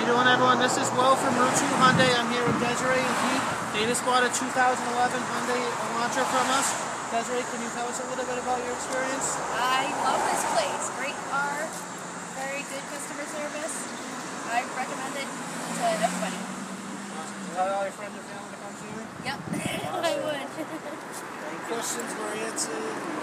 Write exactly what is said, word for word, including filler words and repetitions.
you doing, everyone? This is Will from Route two Hyundai. I'm here with Desiree and Keith. They just bought a two thousand eleven Hyundai Elantra from us. Desiree, can you tell us a little bit about your experience? I love this place. Great car, very good customer service. I recommend it to everybody. Awesome. Is that all your friends and family to come see me? Yep, I would. Questions were answered.